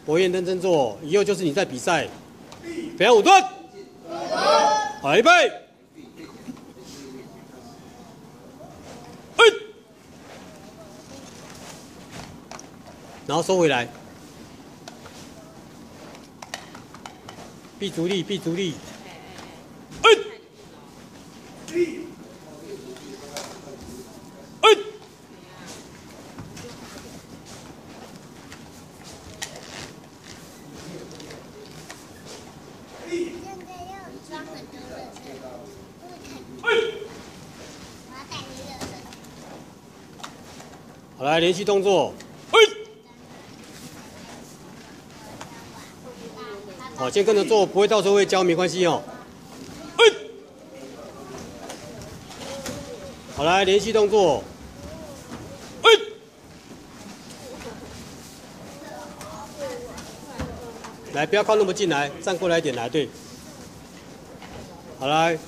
博彦认真做，以后就是你在比赛。飞扬5段，好，预备，然后收回来，臂足力，臂足力，好，来连续动作，好，先跟着做，不会到时候会教，没关系哦。好，来连续动作，来不要靠那么近来，站过来一点来，对。好，来，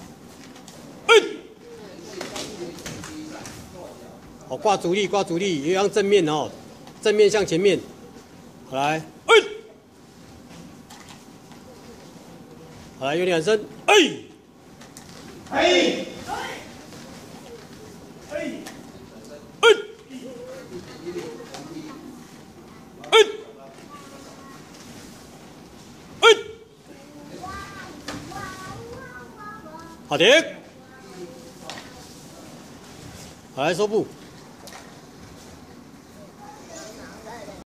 好，挂足力，挂足力，也要正面哦，正面向前面。好，来，好，来，有两声，好停，好，来收步。